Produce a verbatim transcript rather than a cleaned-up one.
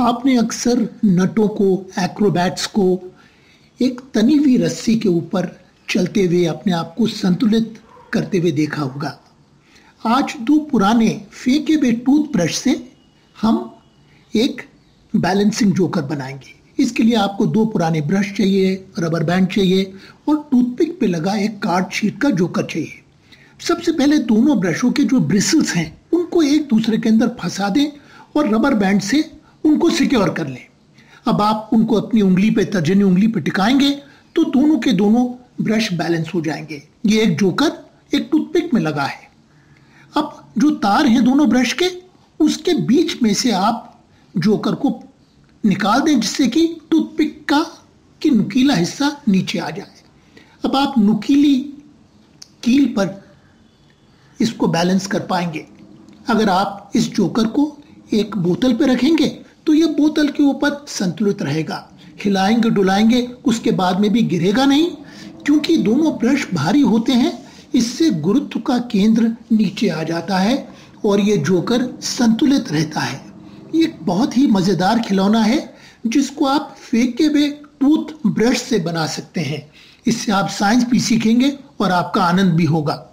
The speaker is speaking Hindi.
आपने अक्सर नटों को, एक्रोबैट्स को एक तनी हुई रस्सी के ऊपर चलते हुए अपने आप को संतुलित करते हुए देखा होगा। आज दो पुराने फेंके हुए टूथब्रश से हम एक बैलेंसिंग जोकर बनाएंगे। इसके लिए आपको दो पुराने ब्रश चाहिए, रबर बैंड चाहिए और टूथपिक पे लगा एक कार्ड शीट का जोकर चाहिए। सबसे पहले दोनों ब्रशों के जो ब्रिसल्स हैं उनको एक दूसरे के अंदर फंसा दें और रबर बैंड से उनको सिक्योर कर लें। अब आप उनको अपनी उंगली पे, तर्जनी उंगली पे टिकाएंगे तो दोनों के दोनों ब्रश बैलेंस हो जाएंगे। ये एक जोकर एक टूथपिक में लगा है। अब जो तार हैं दोनों ब्रश के, उसके बीच में से आप जोकर को निकाल दें जिससे कि टूथपिक का कि नुकीला हिस्सा नीचे आ जाए। अब आप नुकीली कील पर इसको बैलेंस कर पाएंगे। अगर आप इस जोकर को एक बोतल पे रखेंगे तो यह बोतल के ऊपर संतुलित रहेगा। हिलाएंगे डुलाएंगे उसके बाद में भी गिरेगा नहीं, क्योंकि दोनों ब्रश भारी होते हैं। इससे गुरुत्व का केंद्र नीचे आ जाता है और ये जोकर संतुलित रहता है। ये एक बहुत ही मज़ेदार खिलौना है जिसको आप फेंके हुए टूथ ब्रश से बना सकते हैं। इससे आप साइंस भी सीखेंगे और आपका आनंद भी होगा।